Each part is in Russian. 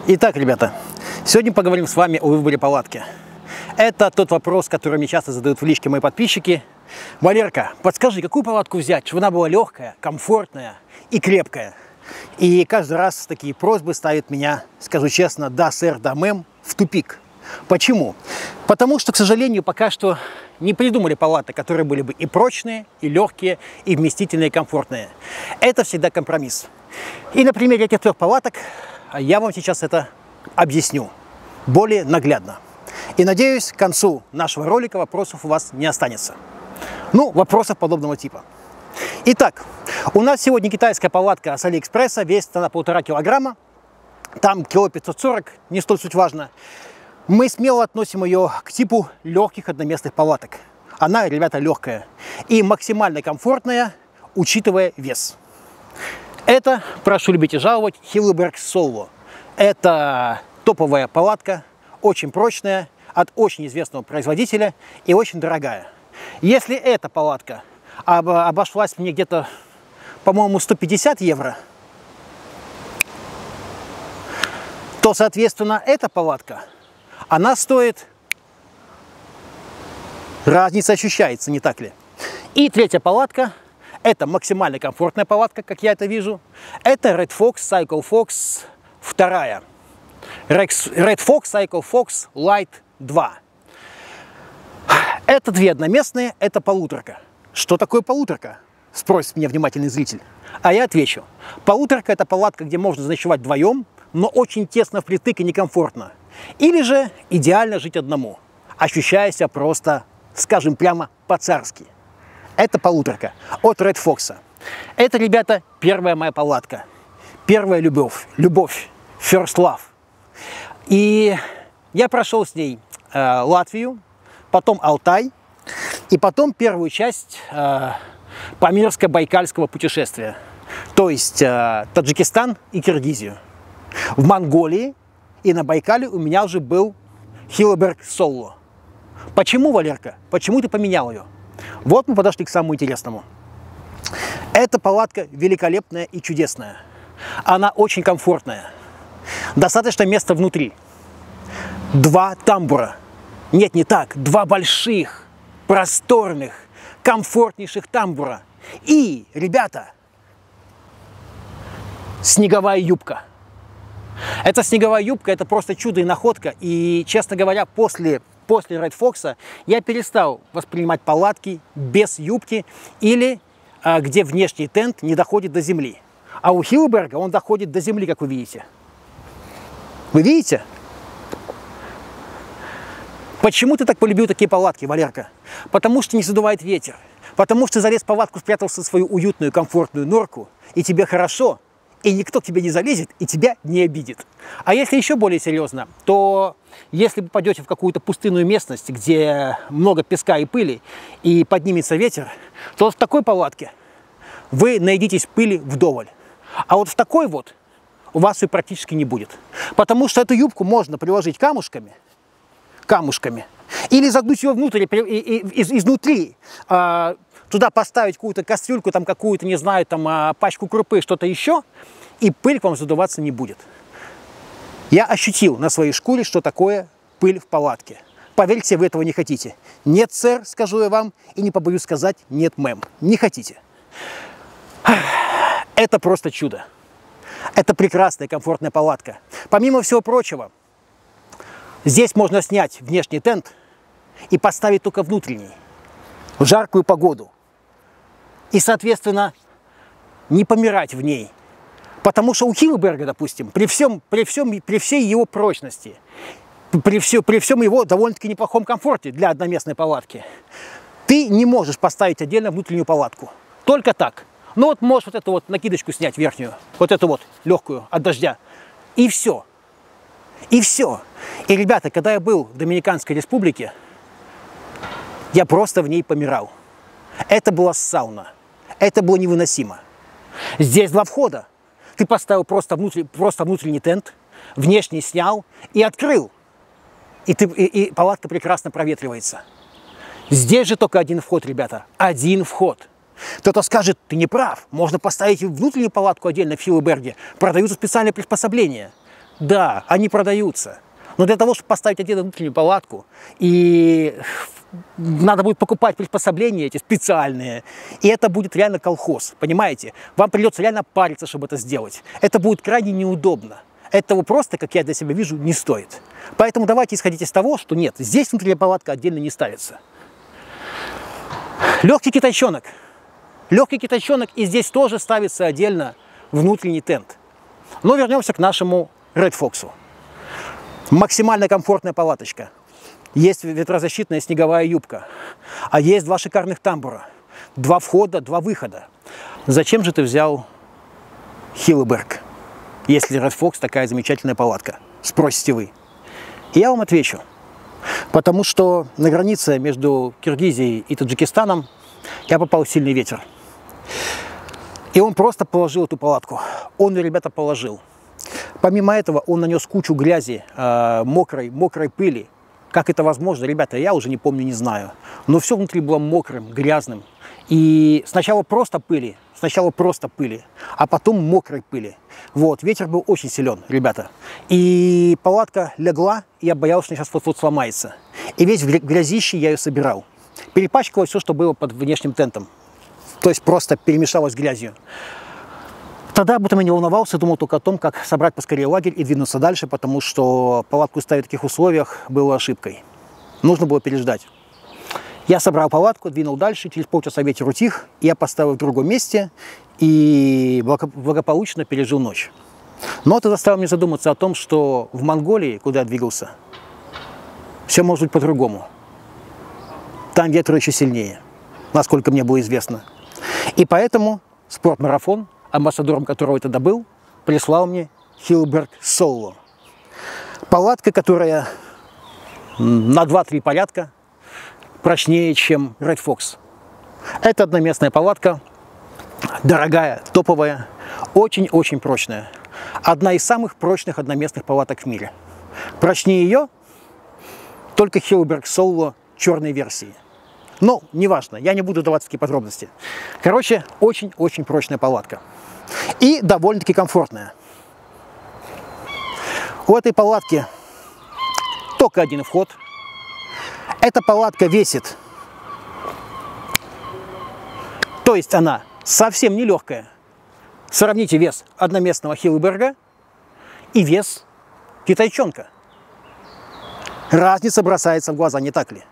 Итак, ребята, сегодня поговорим с вами о выборе палатки. Это тот вопрос, который мне часто задают в личке мои подписчики. Валерка, подскажи, какую палатку взять, чтобы она была легкая, комфортная и крепкая? И каждый раз такие просьбы ставят меня, скажу честно, да, сэр, да, мэм, в тупик. Почему? Потому что, к сожалению, пока что не придумали палаток, которые были бы и прочные, и легкие, и вместительные, и комфортные. Это всегда компромисс. И на примере этих трех палаток я вам сейчас это объясню более наглядно. И надеюсь, к концу нашего ролика вопросов у вас не останется. Ну, вопросов подобного типа. Итак, у нас сегодня китайская палатка с Алиэкспресса, весит она 1,5 килограмма. Там кило 540, не столь суть важно. Мы смело относим ее к типу легких одноместных палаток. Она, ребята, легкая и максимально комфортная, учитывая вес. Это, прошу любить и жаловать, Hilleberg Solo. Это топовая палатка, очень прочная, от очень известного производителя и очень дорогая. Если эта палатка обошлась мне где-то, по-моему, 150 евро, то, соответственно, эта палатка, она стоит... Разница ощущается, не так ли? И третья палатка. Это максимально комфортная палатка, как я это вижу. Это Red Fox Cycle Fox 2. Red Fox Cycle Fox Light 2. Это две одноместные, это полуторка. Что такое полуторка? Спросит меня внимательный зритель. А я отвечу. Полуторка – это палатка, где можно заночевать вдвоем, но очень тесно впритык и некомфортно. Или же идеально жить одному, ощущая себя просто, скажем прямо, по-царски. Это полуторка от Red Fox. Это, ребята, первая моя палатка. Первая любовь. Любовь. First love. И я прошел с ней Латвию, потом Алтай, и потом первую часть Памирско-Байкальского путешествия. То есть Таджикистан и Киргизию. В Монголии и на Байкале у меня уже был Hilleberg Solo. Почему, Валерка? Почему ты поменял ее? Вот мы подошли к самому интересному. Эта палатка великолепная и чудесная. Она очень комфортная. Достаточно места внутри. Два тамбура. Нет, не так. Два больших, просторных, комфортнейших тамбура. И, ребята, снеговая юбка. Эта снеговая юбка – это просто чудо и находка. И, честно говоря, после Red Fox я перестал воспринимать палатки без юбки или где внешний тент не доходит до земли. А у Hilleberg он доходит до земли, как вы видите. Вы видите? Почему ты так полюбил такие палатки, Валерка? Потому что не задувает ветер. Потому что залез в палатку, спрятался в свою уютную, комфортную норку, и тебе хорошо, и никто к тебе не залезет, и тебя не обидит. А если еще более серьезно, то если вы попадете в какую-то пустынную местность, где много песка и пыли, и поднимется ветер, то в такой палатке вы наедитесь пыли вдоволь. А вот в такой вот у вас ее практически не будет. Потому что эту юбку можно приложить камушками, или загнуть ее внутрь, изнутри, туда поставить какую-то кастрюльку, там какую-то, не знаю, там пачку крупы, что-то еще, и пыль к вам задуваться не будет. Я ощутил на своей шкуре, что такое пыль в палатке. Поверьте, вы этого не хотите. Нет, сэр, скажу я вам, и не побоюсь сказать, нет, мэм, не хотите. Это просто чудо. Это прекрасная, комфортная палатка. Помимо всего прочего, здесь можно снять внешний тент и поставить только внутренний, в жаркую погоду. И, соответственно, не помирать в ней. Потому что у Hilleberg, допустим, при всей его прочности, при всем его довольно-таки неплохом комфорте для одноместной палатки, ты не можешь поставить отдельно внутреннюю палатку. Только так. Ну вот можешь вот эту вот накидочку снять верхнюю, вот эту вот легкую от дождя. И все. И все. И, ребята, когда я был в Доминиканской республике, я просто в ней помирал. Это была сауна. Это было невыносимо. Здесь два входа. Ты поставил просто внутренний тент, внешний снял и открыл. И палатка прекрасно проветривается. Здесь же только один вход, ребята. Один вход. Кто-то скажет, ты не прав. Можно поставить внутреннюю палатку отдельно в Hilleberg. Продаются специальные приспособления. Да, они продаются. Но для того, чтобы поставить отдельно внутреннюю палатку, и надо будет покупать приспособления эти специальные, и это будет реально колхоз, понимаете? Вам придется реально париться, чтобы это сделать. Это будет крайне неудобно. Этого просто, как я для себя вижу, не стоит. Поэтому давайте исходить из того, что нет, здесь внутренняя палатка отдельно не ставится. Легкий китайчонок. Легкий китайчонок, и здесь тоже ставится отдельно внутренний тент. Но вернемся к нашему Red Fox. Максимально комфортная палаточка. Есть ветрозащитная снеговая юбка. А есть два шикарных тамбура. 2 входа, 2 выхода. Зачем же ты взял Hilleberg, если Red Fox такая замечательная палатка? Спросите вы. И я вам отвечу. Потому что на границе между Киргизией и Таджикистаном я попал в сильный ветер. И он просто положил эту палатку. Он ее, ребята, положил. Помимо этого, он нанес кучу грязи, мокрой пыли. Как это возможно, ребята, я уже не помню, не знаю. Но все внутри было мокрым, грязным. И сначала просто пыли, а потом мокрой пыли. Вот, ветер был очень силен, ребята. И палатка легла, и я боялся, что она сейчас вот-вот сломается. И весь в грязище я ее собирал. Перепачкалось все, что было под внешним тентом. То есть просто перемешалось с грязью. Тогда об этом я не волновался, думал только о том, как собрать поскорее лагерь и двинуться дальше, потому что палатку ставить в таких условиях было ошибкой. Нужно было переждать. Я собрал палатку, двинул дальше, через полчаса ветер утих, я поставил в другом месте и благополучно пережил ночь. Но это заставило меня задуматься о том, что в Монголии, куда я двигался, все может быть по-другому. Там ветер еще сильнее, насколько мне было известно. И поэтому спортмарафон, амбассадором которого я тогда был, прислал мне Hilleberg Solo. Палатка, которая на 2-3 порядка прочнее, чем Red Fox. Это одноместная палатка, дорогая, топовая, очень-очень прочная. Одна из самых прочных одноместных палаток в мире. Прочнее ее только Hilleberg Solo черной версии. Но неважно, я не буду давать такие подробности. Короче, очень-очень прочная палатка. И довольно-таки комфортная. У этой палатки только один вход. Эта палатка весит, то есть она совсем не легкая. Сравните вес одноместного Hilleberg и вес китайчонка. Разница бросается в глаза, не так ли?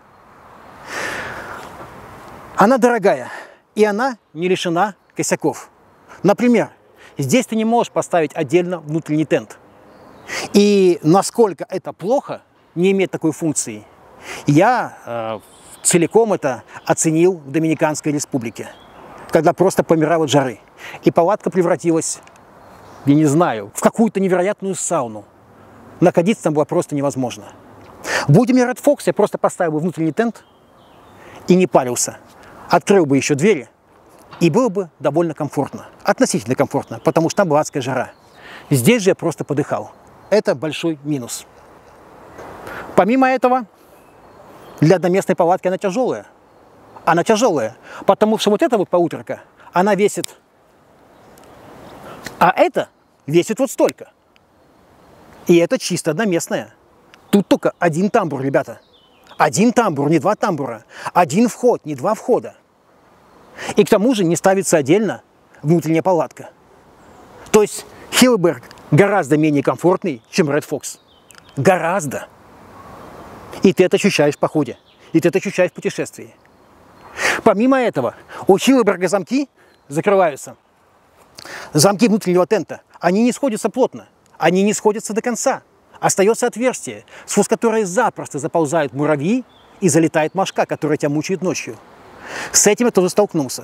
Она дорогая, и она не лишена косяков. Например, здесь ты не можешь поставить отдельно внутренний тент. И насколько это плохо, не иметь такой функции, я целиком это оценил в Доминиканской республике, когда просто помирал от жары. И палатка превратилась, я не знаю, в какую-то невероятную сауну. Находиться там было просто невозможно. Будь у меня Red Fox, я просто поставил бы внутренний тент и не парился. Открыл бы еще двери, и было бы довольно комфортно. Относительно комфортно, потому что там была адская жара. Здесь же я просто подыхал. Это большой минус. Помимо этого, для одноместной палатки она тяжелая. Она тяжелая, потому что вот эта вот полуторка, она весит, а это весит вот столько. И это чисто одноместная. Тут только один тамбур, ребята. Один тамбур, не 2 тамбура. Один вход, не 2 входа. И к тому же не ставится отдельно внутренняя палатка. То есть Hilleberg гораздо менее комфортный, чем Red Fox. Гораздо. И ты это ощущаешь в походе. И ты это ощущаешь в путешествии. Помимо этого, у Hilleberg замки закрываются. Замки внутреннего тента, они не сходятся плотно. Они не сходятся до конца. Остается отверстие, сквозь которое запросто заползают муравьи и залетает мошка, которая тебя мучает ночью. С этим я тоже столкнулся.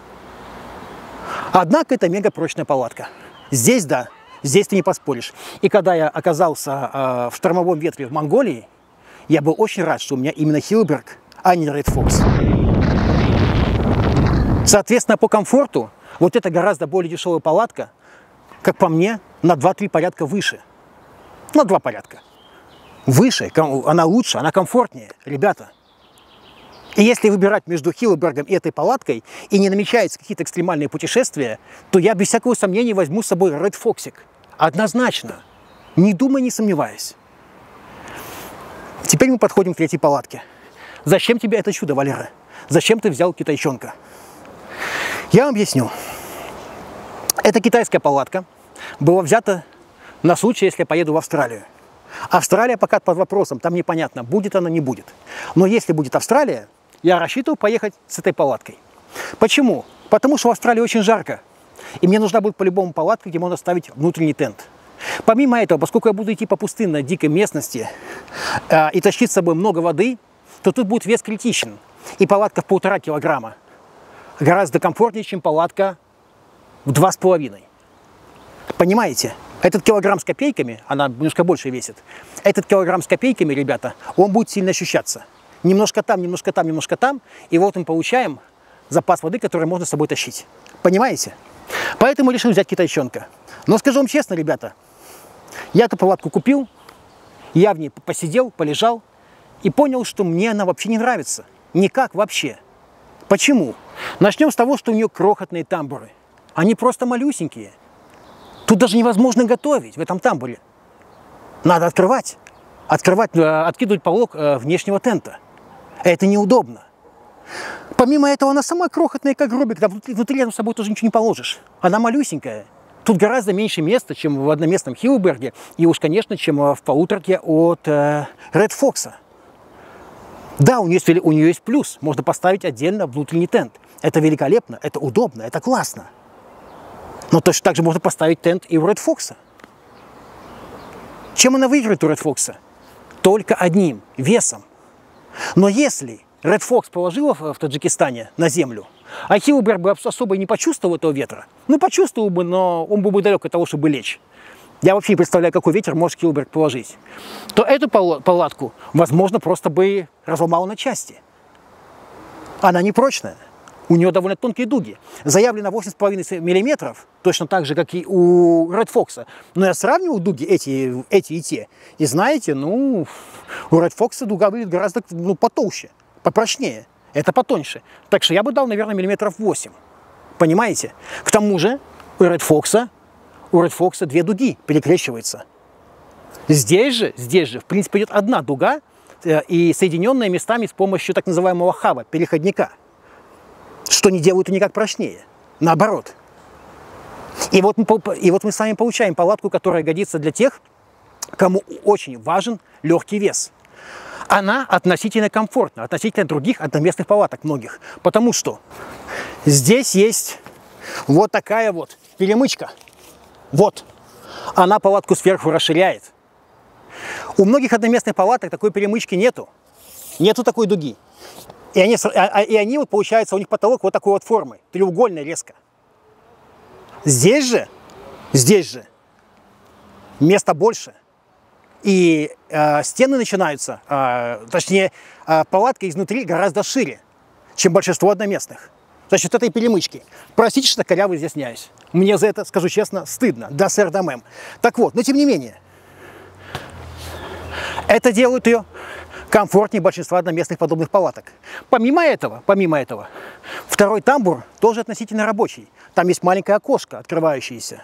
Однако это мегапрочная палатка. Здесь да, здесь ты не поспоришь. И когда я оказался в штормовом ветре в Монголии, я был очень рад, что у меня именно Hilleberg, а не Red Fox. Соответственно, по комфорту, вот эта гораздо более дешевая палатка, как по мне, на 2-3 порядка выше. На 2 порядка. Выше, она лучше, она комфортнее, ребята. И если выбирать между Hilleberg и этой палаткой, и не намечаются какие-то экстремальные путешествия, то я без всякого сомнения возьму с собой Red Fox. Однозначно. Не думай, не сомневаясь. Теперь мы подходим к третьей палатке. Зачем тебе это чудо, Валера? Зачем ты взял китайчонка? Я вам объясню. Эта китайская палатка была взята на случай, если я поеду в Австралию. Австралия пока под вопросом, там непонятно, будет она, не будет. Но если будет Австралия, я рассчитываю поехать с этой палаткой. Почему? Потому что в Австралии очень жарко. И мне нужна будет по-любому палатка, где можно ставить внутренний тент. Помимо этого, поскольку я буду идти по пустынной, дикой местности и тащить с собой много воды, то тут будет вес критичен. И палатка в 1,5 килограмма гораздо комфортнее, чем палатка в 2,5. Понимаете? Этот килограмм с копейками, она немножко больше весит, этот килограмм с копейками, ребята, он будет сильно ощущаться. Немножко там, немножко там, немножко там, и вот мы получаем запас воды, который можно с собой тащить. Понимаете? Поэтому решил взять китайчонка. Но скажу вам честно, ребята, я эту палатку купил, я в ней посидел, полежал и понял, что мне она вообще не нравится. Никак вообще. Почему? Начнем с того, что у нее крохотные тамбуры. Они просто малюсенькие. Тут даже невозможно готовить в этом тамбуре. Надо открывать, откидывать полог внешнего тента. Это неудобно. Помимо этого, она сама крохотная, как гробик. Внутри рядом с собой тоже ничего не положишь. Она малюсенькая. Тут гораздо меньше места, чем в одноместном Хиллберге. И уж, конечно, чем в полуторке от Red Fox. Да, у нее есть плюс. Можно поставить отдельно внутренний тент. Это великолепно, это удобно, это классно. Но точно так же можно поставить тент и у Red Fox. Чем она выиграет у Red Fox? Только одним – весом. Но если Red Fox положила в Таджикистане на землю, а Хиллберг бы особо и не почувствовал этого ветра, ну почувствовал бы, но он был бы далек от того, чтобы лечь. Я вообще не представляю, какой ветер может Хиллберг положить. То эту палатку, возможно, просто бы разломала на части. Она не прочная. У нее довольно тонкие дуги. Заявлено 8,5 мм, точно так же, как и у Red Fox. Но я сравнивал дуги эти и те. И знаете, ну, у Red Fox дуга выглядит гораздо потолще, попрочнее. Это потоньше. Так что я бы дал, наверное, миллиметров 8. Понимаете? К тому же у Red Fox 2 дуги перекрещиваются. Здесь же, в принципе, идет одна дуга, и соединенная местами с помощью так называемого хаба, переходника. Что не делают и никак прочнее. Наоборот. И вот мы с вами получаем палатку, которая годится для тех, кому очень важен легкий вес. Она относительно комфортна, относительно других одноместных палаток многих. Потому что здесь есть вот такая вот перемычка. Вот. Она палатку сверху расширяет. У многих одноместных палаток такой перемычки нету. Нету такой дуги. И они вот, получается, у них потолок вот такой вот формы, треугольной резко. Здесь же места больше. И стены начинаются, точнее, палатка изнутри гораздо шире, чем большинство одноместных. За счет этой перемычки. Простите, что коряво изъясняюсь. Мне за это, скажу честно, стыдно. Да, сэр, да, мэм. Так вот, но тем не менее, это делает ее комфортнее большинства одноместных подобных палаток. Помимо этого, второй тамбур тоже относительно рабочий. Там есть маленькое окошко, открывающееся.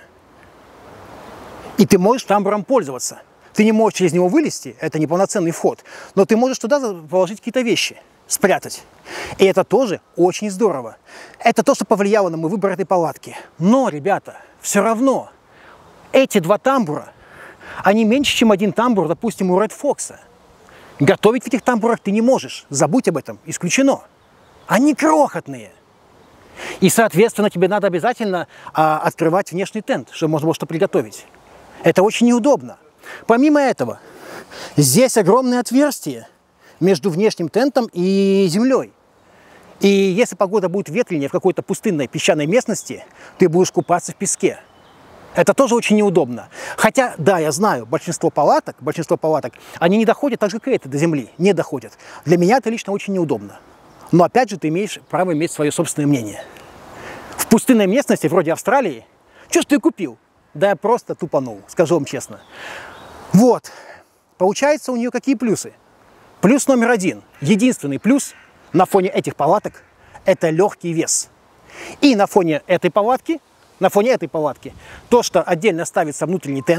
И ты можешь тамбуром пользоваться. Ты не можешь через него вылезти, это неполноценный вход, но ты можешь туда положить какие-то вещи, спрятать. И это тоже очень здорово. Это то, что повлияло на мой выбор этой палатки. Но, ребята, все равно эти 2 тамбура, они меньше, чем один тамбур, допустим, у Red Fox. Готовить в этих тамбурах ты не можешь. Забудь об этом. Исключено. Они крохотные. И, соответственно, тебе надо обязательно открывать внешний тент, чтобы можно было что приготовить. Это очень неудобно. Помимо этого, здесь огромное отверстие между внешним тентом и землей. И если погода будет ветреная в какой-то пустынной песчаной местности, ты будешь купаться в песке. Это тоже очень неудобно. Хотя, да, я знаю, большинство палаток, они не доходят так же, как это, до земли. Не доходят. Для меня это лично очень неудобно. Но опять же, ты имеешь право иметь свое собственное мнение. В пустынной местности, вроде Австралии, что ж ты купил? Да я просто тупанул, скажу вам честно. Вот. Получается, у нее какие плюсы? Плюс номер 1. Единственный плюс на фоне этих палаток – это легкий вес. И на фоне этой палатки, то, что отдельно ставится внутренний тент,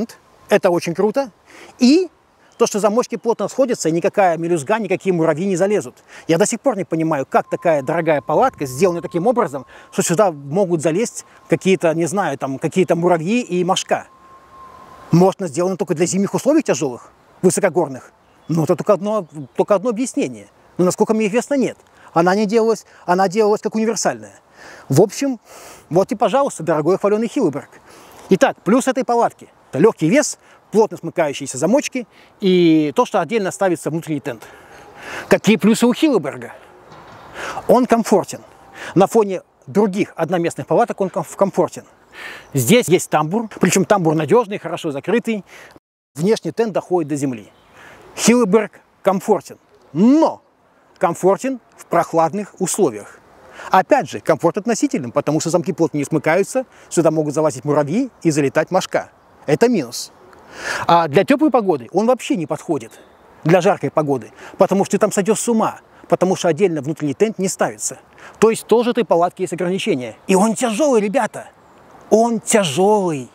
Это очень круто. И то, что замочки плотно сходятся, и никакая мелюзга, никакие муравьи не залезут. Я до сих пор не понимаю, как такая дорогая палатка сделана таким образом, что сюда могут залезть какие-то, не знаю, там какие-то муравьи и мошка. Может, она сделана только для зимних условий тяжелых, высокогорных. Но это только одно объяснение. Но, насколько мне известно, нет. Она делалась как универсальная. В общем, вот и, пожалуйста, дорогой хваленый Хиллберг. Итак, плюс этой палатки – это легкий вес, плотно смыкающиеся замочки и то, что отдельно ставится внутренний тент. Какие плюсы у Хиллберга? Он комфортен. На фоне других одноместных палаток он комфортен. Здесь есть тамбур, причем тамбур надежный, хорошо закрытый. Внешний тент доходит до земли. Хиллберг комфортен, но комфортен в прохладных условиях. Опять же, комфорт относительным, потому что замки плотно не смыкаются, сюда могут залазить муравьи и залетать мошка. Это минус. А для теплой погоды он вообще не подходит, для жаркой погоды, потому что ты там сойдешь с ума, потому что отдельно внутренний тент не ставится. То есть тоже этой палатки есть ограничения. И он тяжелый, ребята. Он тяжелый.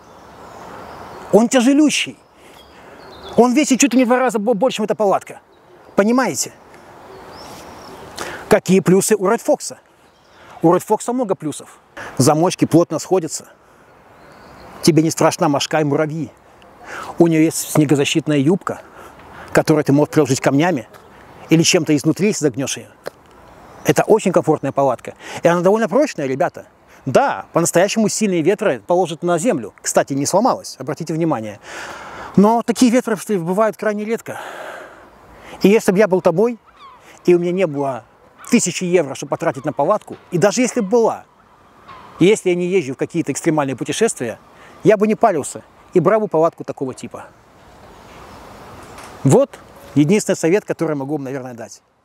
Он тяжелющий. Он весит чуть ли не в 2 раза больше, чем эта палатка. Понимаете? Какие плюсы у Red Fox? У Red Fox много плюсов. Замочки плотно сходятся. Тебе не страшна мошка и муравьи. У нее есть снегозащитная юбка, которую ты можешь приложить камнями или чем-то изнутри, если загнешь ее. Это очень комфортная палатка. И она довольно прочная, ребята. Да, по-настоящему сильные ветры положат на землю. Кстати, не сломалась, обратите внимание. Но такие ветры бывают крайне редко. И если бы я был тобой, и у меня не было 1000 евро, чтобы потратить на палатку, и даже если бы была, и если я не езжу в какие-то экстремальные путешествия, я бы не парился и брал бы палатку такого типа. Вот единственный совет, который я могу вам, наверное, дать.